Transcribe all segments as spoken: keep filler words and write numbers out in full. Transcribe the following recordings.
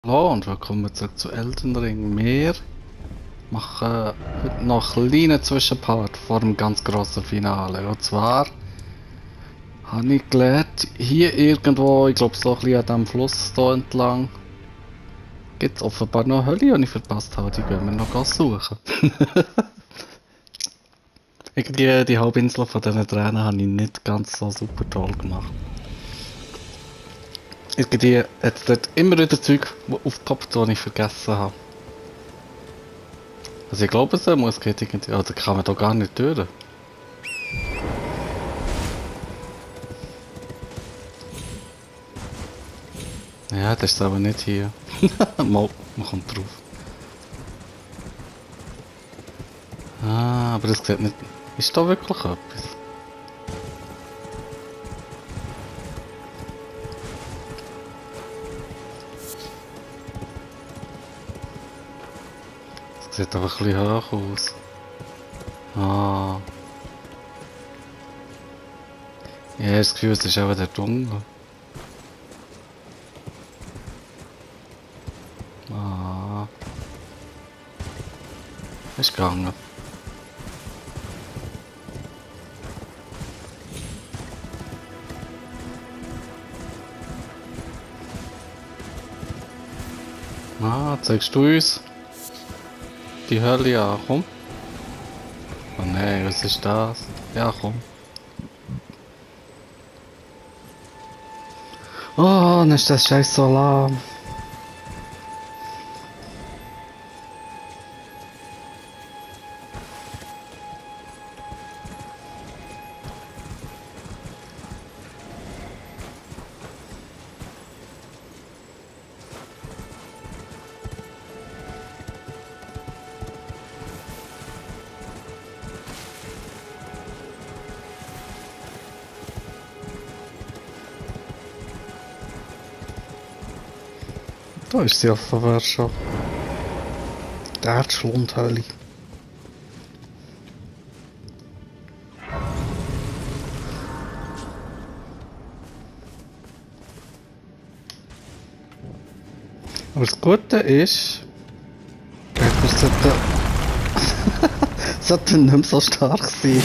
Hallo und willkommen zurück zu Elden Ring. Wir machen heute noch einen kleinen Zwischenpart vor dem ganz grossen Finale. Und zwar habe ich gelernt, hier irgendwo, ich glaube so ein bisschen an diesem Fluss hier entlang, gibt es offenbar noch eine Hölle, die ich verpasst habe. Die gehen wir noch suchen. Irgendwie die Halbinsel von diesen Tränen habe ich nicht ganz so super toll gemacht. Irgendwie hat es dort immer wieder Zeug aufgepoppt, die ich vergessen habe. Also ich glaube es muss geht irgendwie. Oder kann man da gar nicht durch. Ja, das ist aber nicht hier. Mal, man kommt drauf. Ah, aber das sieht nicht. Ist da wirklich etwas? Das sieht aber ein bisschen hoch aus. Ah. Ja, ich habe das Gefühl, es ist auch der Dunkel. Ah. Ist gegangen. Ah, zeigst du uns die Hölle an? Komm. Oh nein, was ist das? Ja, komm. Oh, dann ist das scheiß Alarm. Da ist sie offenbar schon. Die Erdschlundhöhle. Aber das Gute ist, wir sollten, sollten nicht mehr so stark sein.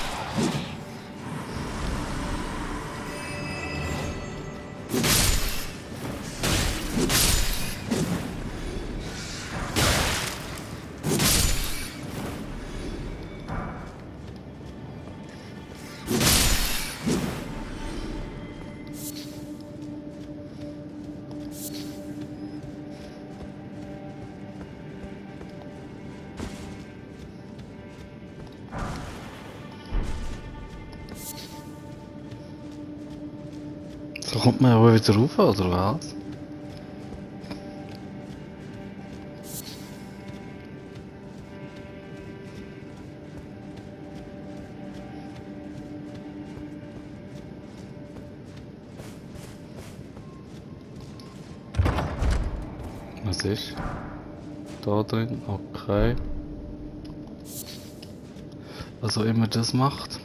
So kommt man aber wieder rauf, oder was? Was ist? Da drin? Okay. Was auch immer das macht.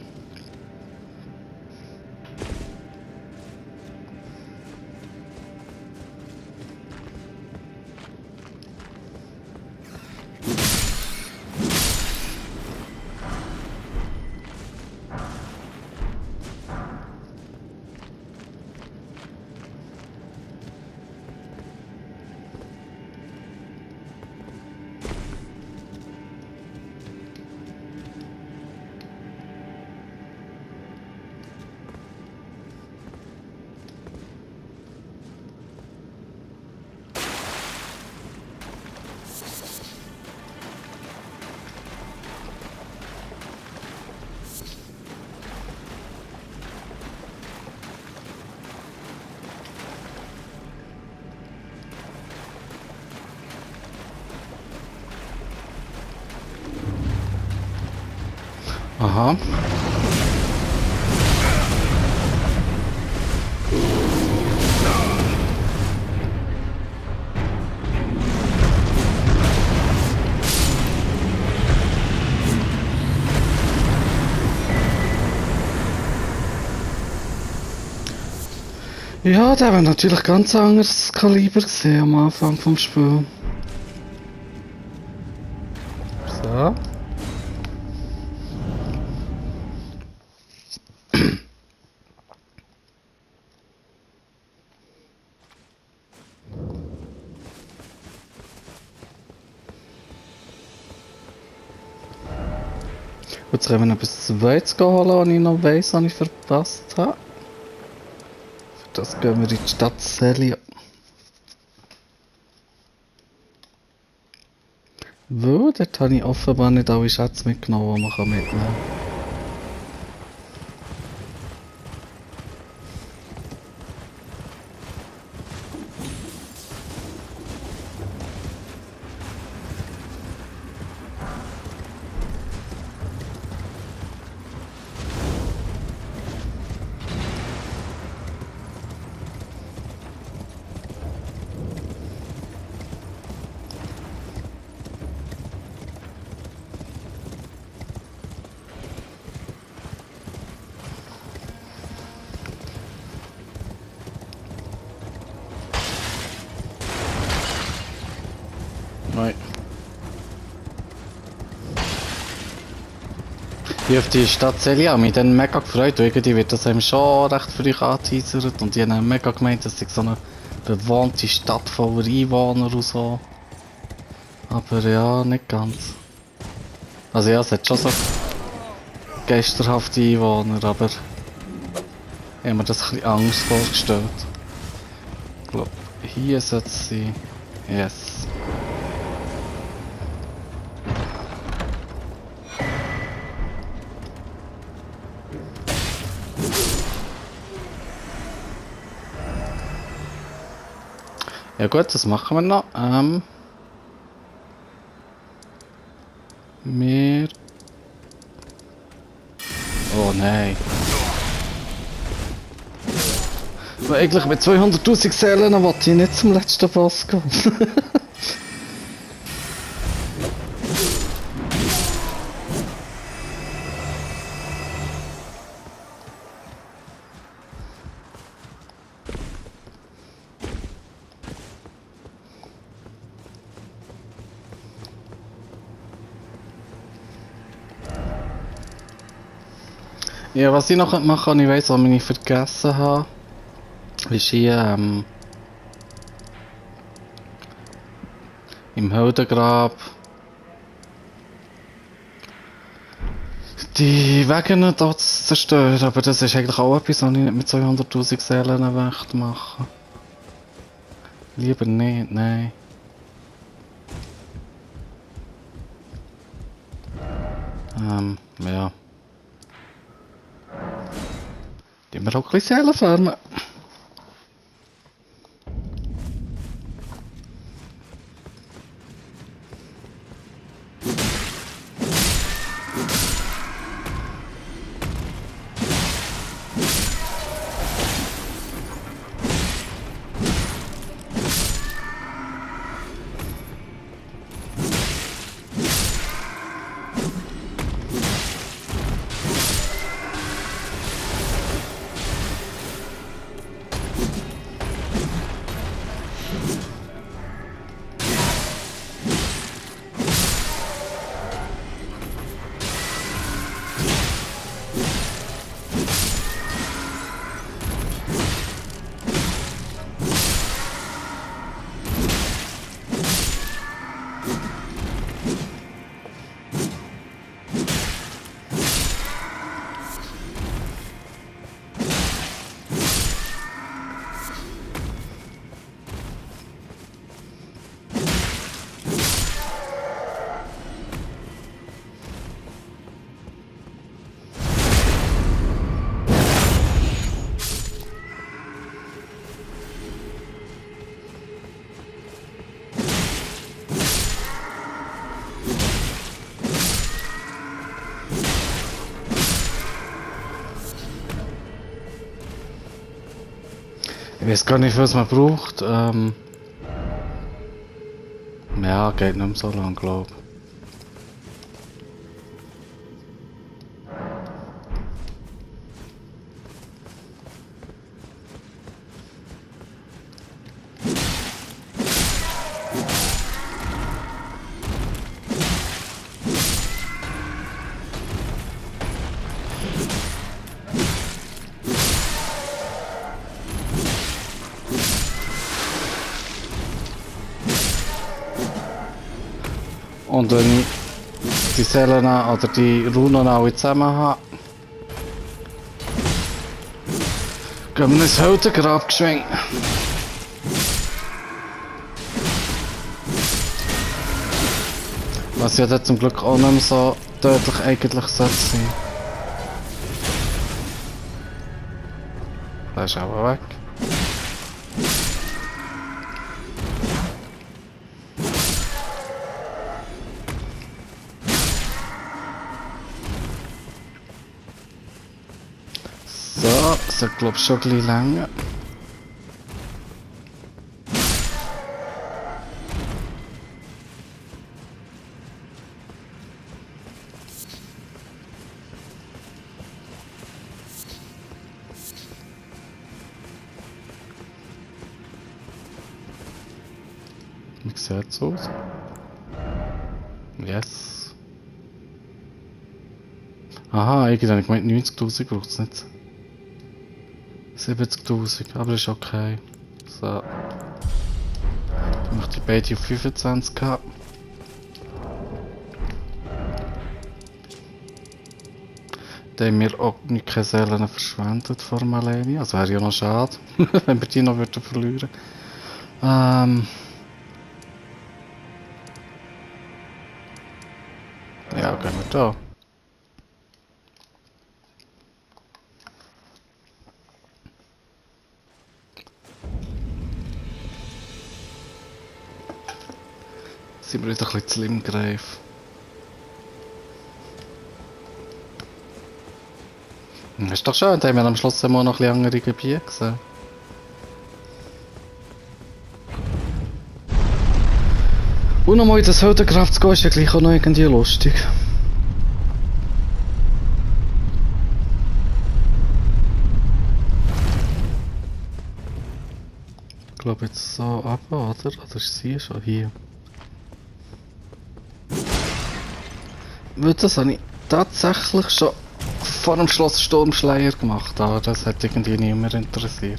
Aha. Ja, der war natürlich ganz anderes Kaliber gesehen am Anfang vom Spiel. So. Jetzt können wir noch bis zweites holen, was ich noch weiss, was ich verpasst habe. Für das gehen wir in die Stadt Celia. Weil, dort habe ich offenbar nicht alle Schätze mitgenommen, die man mitnehmen kann. Nein. Ich auf die Stadt Celia habe mich dann mega gefreut, weil irgendwie wird das einem schon recht früh angeteasert und ich habe dann mega gemeint, dass es so eine bewohnte Stadt voller Einwohner und so. Aber ja, nicht ganz. Also ja, es hat schon so geisterhafte Einwohner, aber ich habe mir das ein bisschen Angst vorgestellt. Ich glaube, hier sollte es sein. Yes. Ja gut, das machen wir noch. Ähm, wir... Oh nein. Aber eigentlich mit zweihunderttausend Seelen wollte ich nicht zum letzten Boss gehen. Ja, was ich noch machen kann, ich weiss, was ich vergessen habe, ist hier ähm, im Heldengrab die Wege dort zu zerstören, aber das ist eigentlich auch etwas, was ich nicht mit zweihunderttausend Seelen möchte machen. Lieber nicht, nein. Ähm, ja. Die wir auch ein bisschen Seelen farmen. Ich weiß gar nicht, was man braucht. Ähm ja, geht nicht mehr so lang, glaube ich. Und wenn ich die Seelen oder die Runen alle zusammen habe, gehen wir ins Heldengrab geschwenkt. Was ja dann zum Glück auch nicht mehr so tödlich eigentlich sollte sein. Der ist aber weg. So, das hat glaube ich schon ein bisschen länger. Wie sieht es aus? Yes. Aha, eigentlich habe ich gemeint neunzigtausend braucht es nicht. siebzigtausend, aber ist okay. So. Dann möchte ich beide auf fünfundzwanzig haben. Da haben wir auch nicht keine Seelen verschwendet vor dem alleine. Also wäre ja noch schade, wenn wir die noch würden verlieren. Ähm. Ja, gehen wir da. Sind wir wieder ein bisschen zu Limgreif. Das ist doch schön, da haben wir am Schluss immer noch ein bisschen andere Gebiete gesehen. Und nochmal in das Heldengrab zu gehen, ist ja gleich auch noch irgendwie lustig. Ich glaube jetzt so ab, oder? Oder ist sie schon hier? Weil das habe ich tatsächlich schon vor dem Schloss Sturmschleier gemacht, aber das hat irgendwie niemand interessiert.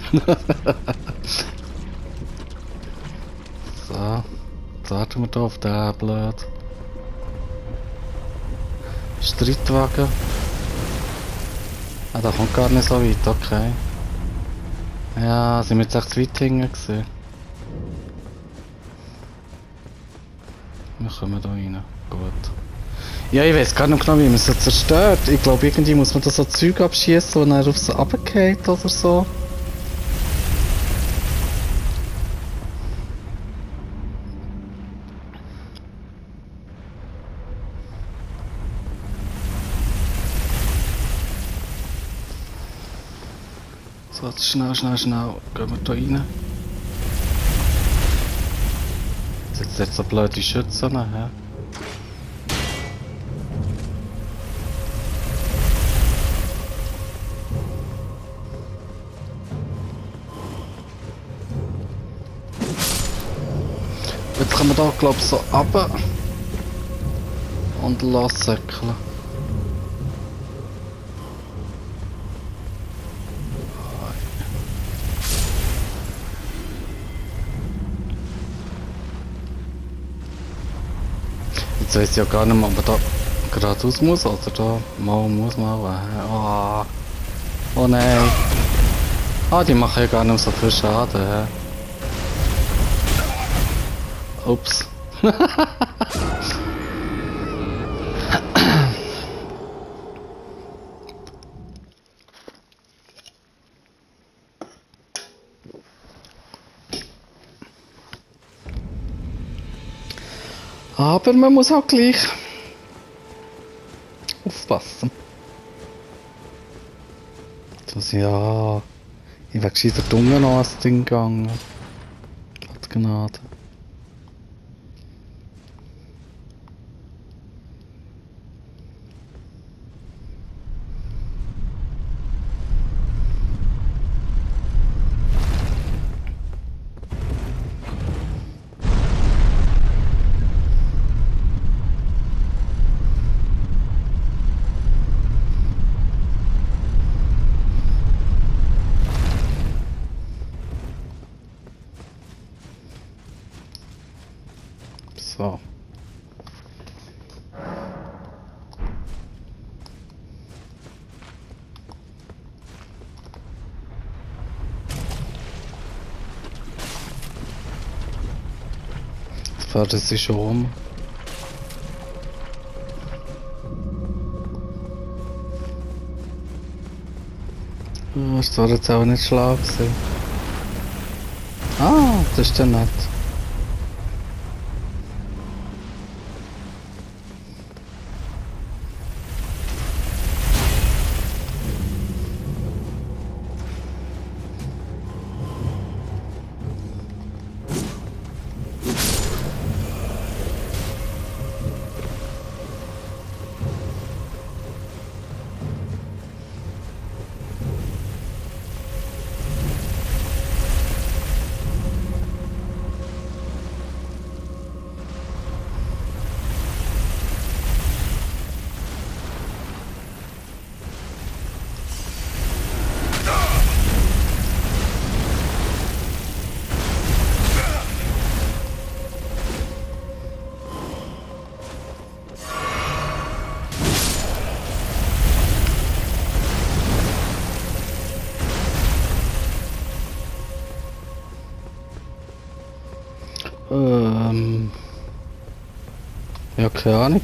So, jetzt warten wir hier auf den blöd. Streitwagen. Ah, der kommt gar nicht so weit, okay. Ja, sind wir jetzt echt zu weit hinten gewesen. Wir kommen da rein. Gut. Ja, ich weiß gar nicht genau, wie man es so zerstört. Ich glaube, irgendwie muss man da so Zeug abschießen und dann auf so runtergeht oder so. So, jetzt schnell, schnell, schnell. Gehen wir da rein. Jetzt jetzt so blöde Schützen, hä? Jetzt können wir da, glaube ich, so runter und lossäckeln. Jetzt weiss ich ja gar nicht mehr, ob man da geradeaus muss oder da mal muss man auch. Oh. Oh nein. Ah, die machen ja gar nicht so viel Schaden. He. Ups. Aber man muss auch gleich aufpassen. Das ja. Ich wäre gescheiter dumm noch ans Ding gegangen. Gott Gnade. So. fahren sie schon um. Oh, das war jetzt auch nicht schlau gewesen. Ah, das ist ja nett. Ähm. Ja, keine Ahnung.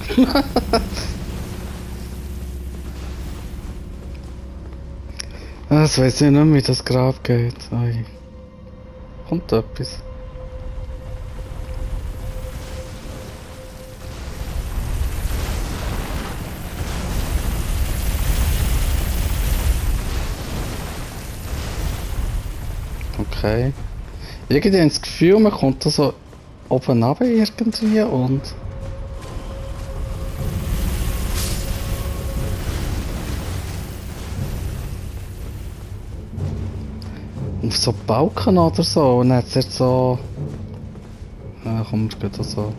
Das weiß ich nicht mehr, wie das Grab geht. Ei. Kommt etwas? Okay. Irgendwie habe ich das Gefühl, man kommt da so oben runter irgendwie und... auf so Balken oder so und dann hat es jetzt so... Ja, komm, es geht auch so.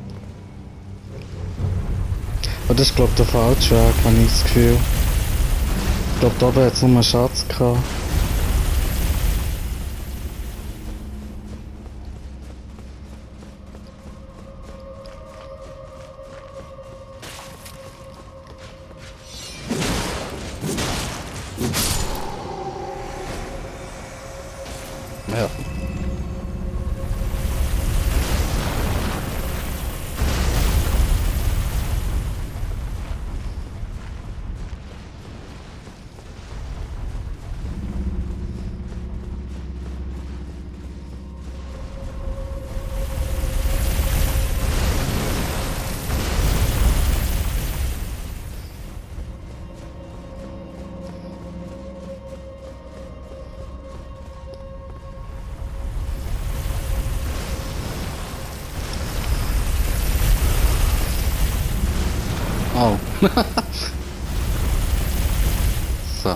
Aber das ist glaube ich der falsche Weg, habe ich das Gefühl. Ich glaube, da oben hat es nur einen Schatz gehabt. Ja. Oh. So.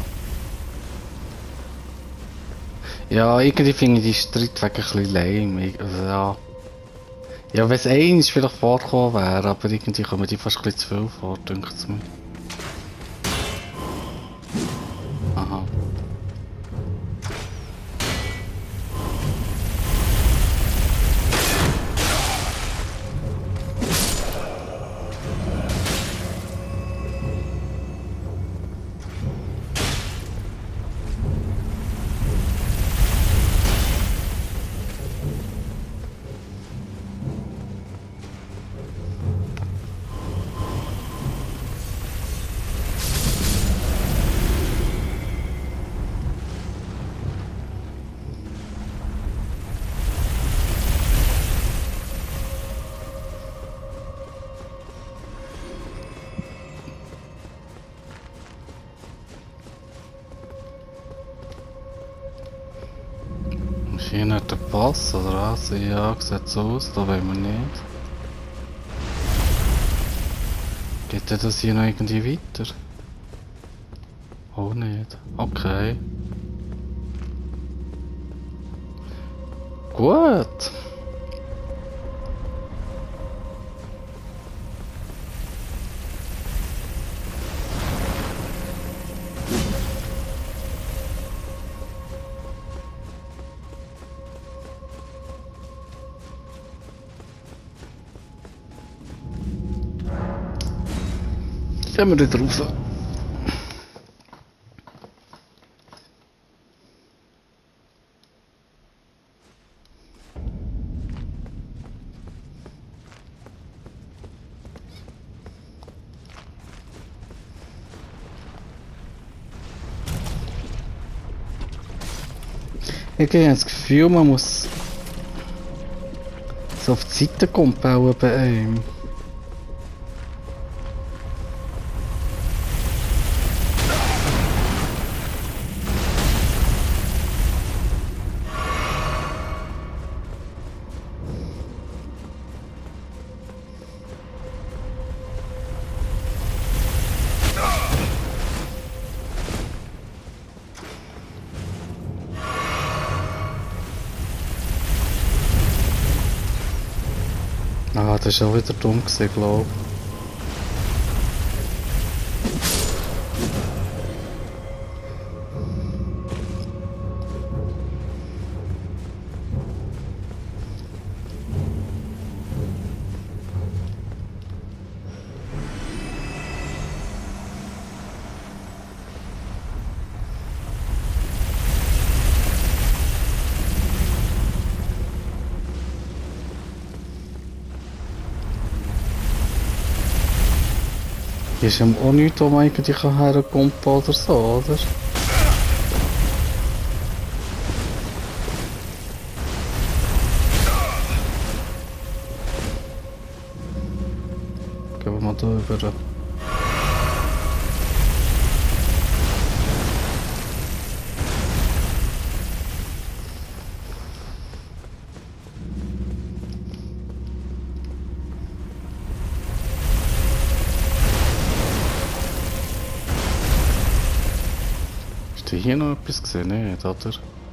Ja, irgendwie finde ich die Streitwege ein bisschen lame. Ich- Also, ja. Ja, wenn es eins vielleicht vorgekommen wäre, aber irgendwie kommen die fast ein bisschen zu viel vor, denke ich mir. Aha. Ist hier nicht der Pass oder was? Ja, sieht so aus, da wollen wir nicht. Geht denn das hier noch irgendwie weiter? Auch nicht. Okay. Gut. Gehen wir wieder rauf. Ich habe das Gefühl, man muss so auf die Seite bauen bei einem. Ah, das ist auch wieder dumm gewesen, glaube ich. Hier ist ja auch nichts, wo man eigentlich herkommt oder so, oder? Gehen wir mal da rüber. Hast du hier noch etwas gesehen? Nicht, oder?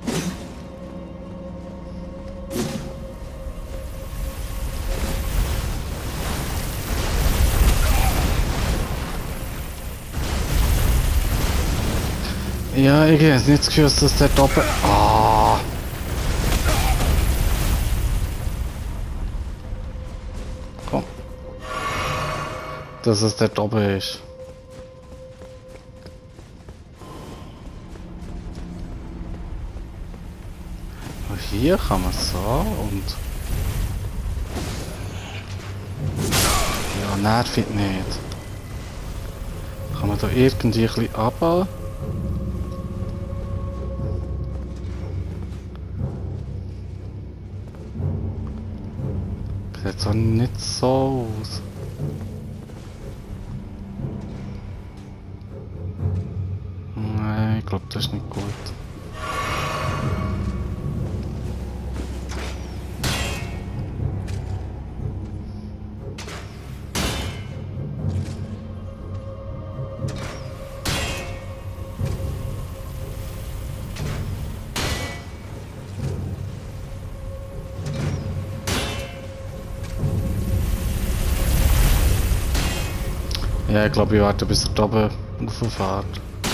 Ja, ich habe jetzt nicht das Gefühl, dass das dort oben... Ah! Komm. Dass es dort oben ist. Hier kann man so und... Ja, nervt nicht. Kann man da irgendwie ein bisschen runter? Sieht so nicht so aus. Nein, ich glaube, das ist nicht gut. Ja, ich glaube, ich warte bis er da oben rauffährt.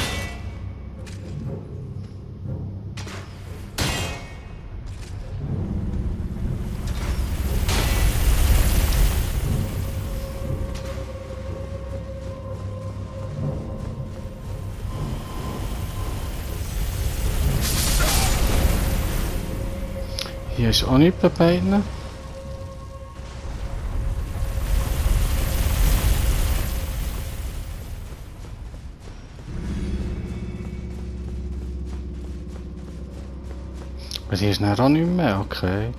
Hier ist auch nicht bei beiden. Aber hier ist dann auch nicht mehr, okay.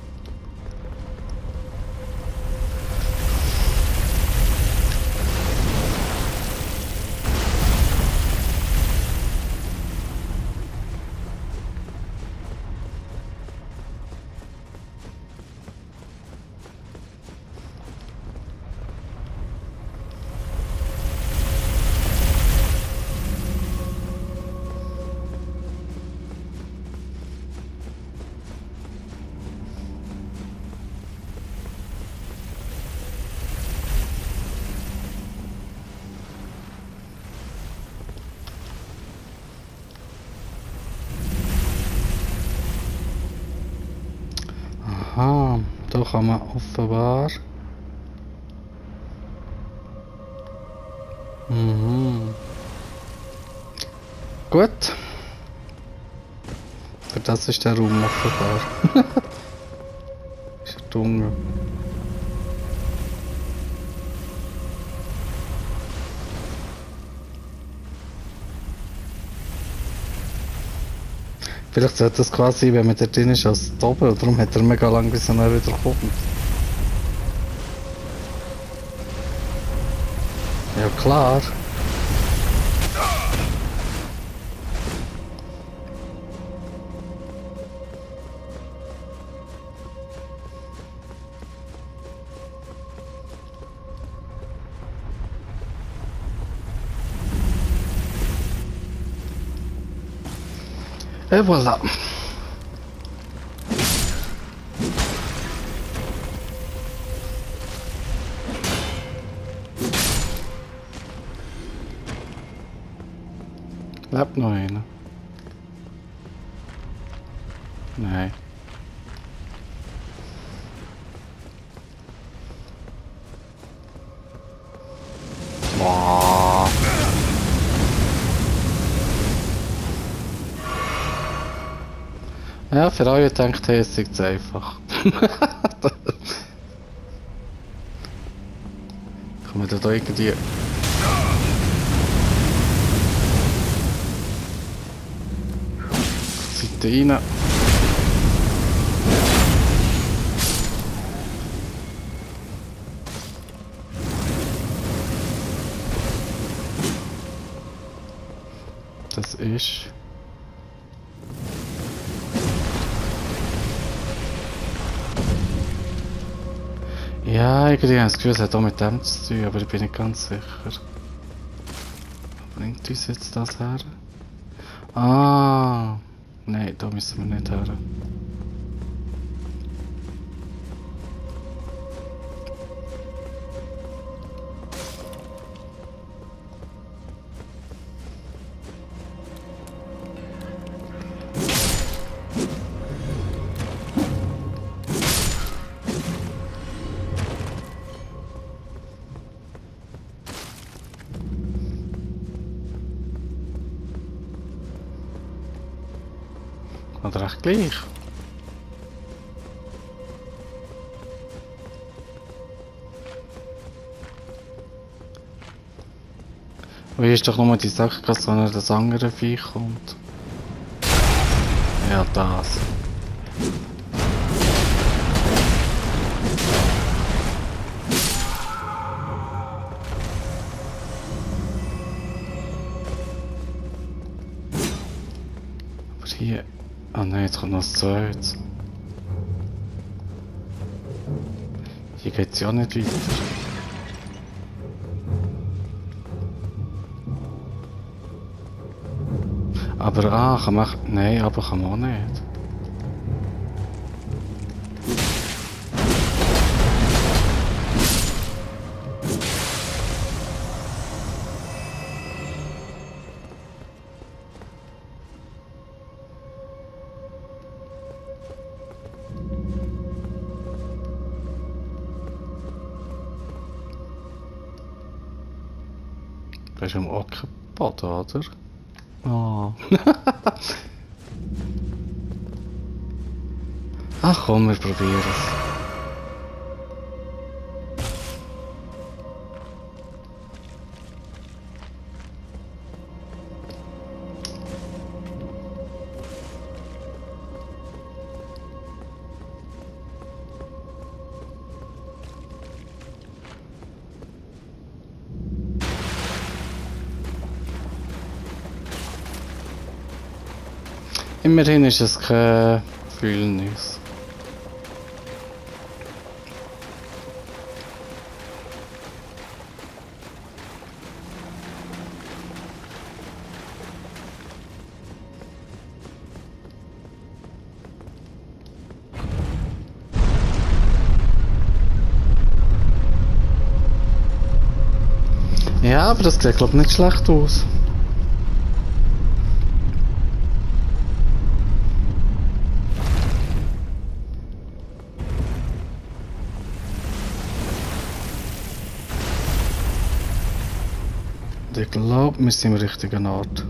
Aha, da kann man offenbar. Mhm. Gut. Für das ist der Raum offenbar. Ist ja dunkel. Vielleicht sollte das quasi, wenn man da drin ist, als Doppel. Und darum hat er mega lang, bis er dann wieder kommt. Ja klar. Et voilà. Lebt noch einer? Nein. Boah. Ja, für alle denkt, hey, es ist einfach. Kommen wir da irgendwie... Seite rein. Das ist... Ja, irgendwie habe ich das Gefühl, es hat auch mit dem zu tun, aber ich bin nicht ganz sicher. Bringt uns jetzt das her? Ah, nein, da müssen wir nicht her. Oder echt gleich? Wie ist doch nochmal die Sache, dass so das andere Viech kommt? Ja, das. Aber hier... Ah nein, jetzt kommt noch das Zweites. Hier geht es ja nicht weiter. Aber ah, kann man... Nein, aber kann man auch nicht. Das ist am Ockenboden, oder? Oh. Ach komm, wir probieren es. Immerhin ist es kein Fühlnis. Ja, aber das sieht glaube ich nicht schlecht aus. Ich glaube, wir sind im richtigen Ort.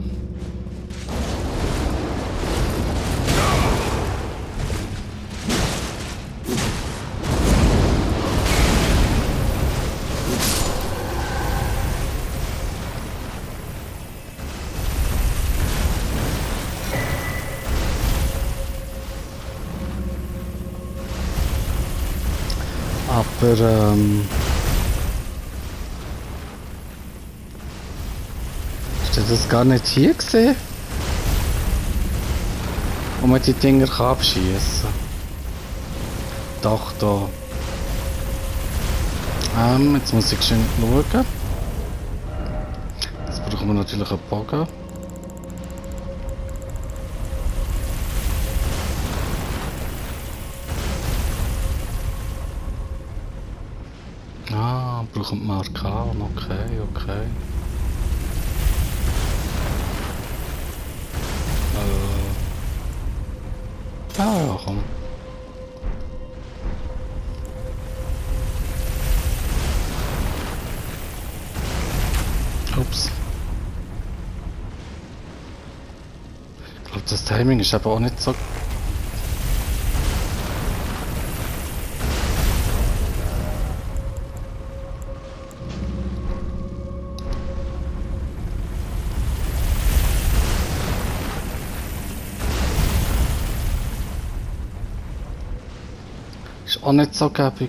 Aber ähm... Ist das gar nicht hier gesehen? Wo man die Dinger kann abschießen. Doch, da. Ähm, jetzt muss ich schön schauen. Jetzt brauchen wir natürlich einen Bogen. Ah, brauchen wir Markan, okay, okay. Äh. Ah ja, komm. Ups. Ich glaube, das Timing ist aber auch nicht so... Ist auch nicht so gäbig.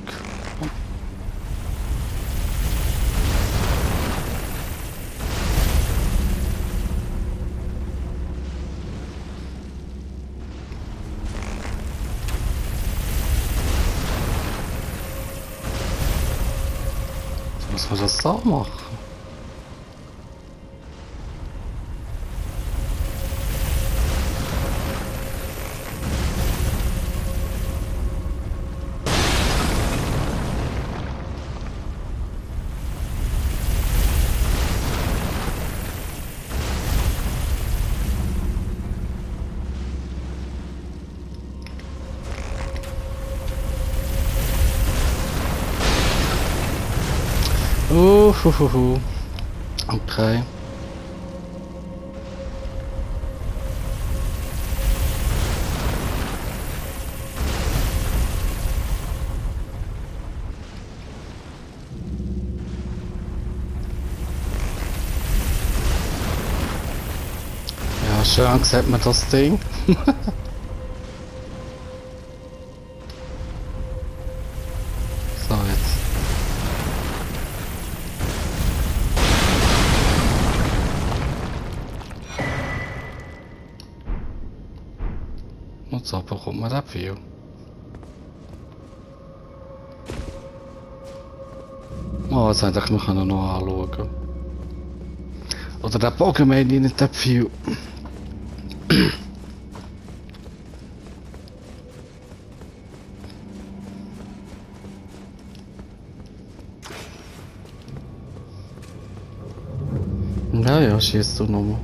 Muss man das so machen? Uhuhuhu. Okay. Ja, schön sieht man das Ding. So, jetzt. Und so bekommt man das viel. Oh, jetzt hätte ich mich noch anschauen. Oder der Bogen meine ich nicht das viel. Ja, ja, schießt du nochmal.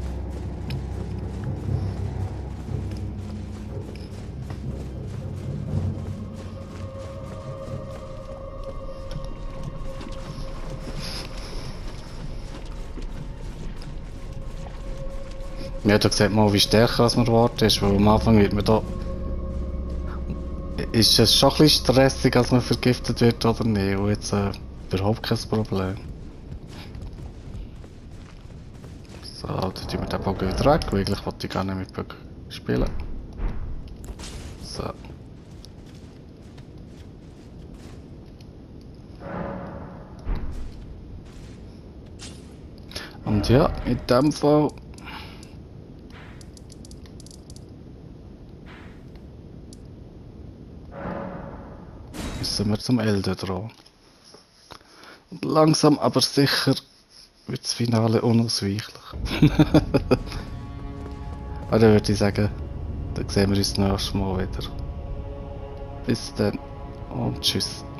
Ja, da sieht man auch, wie stärker als man erwartet ist, weil am Anfang wird man da... Ist es schon ein bisschen stressig, als man vergiftet wird oder nicht, und jetzt äh, überhaupt kein Problem. So, dann tun wir den Bogen wieder weg, weil eigentlich wollte ich gar nicht mit Bogen spielen. So. Und ja, in dem Fall... müssen wir zum Ende dran. Und langsam aber sicher wird das Finale unausweichlich. Aber dann würde ich sagen, dann sehen wir uns das nächste Mal wieder. Bis dann und tschüss.